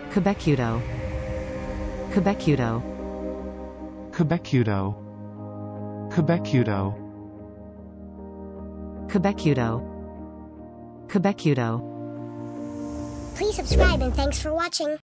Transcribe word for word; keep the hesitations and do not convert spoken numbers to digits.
cabecudo, cabecudo, cabecudo, cabecudo, cabecudo, cabecudo. Please subscribe and thanks for watching.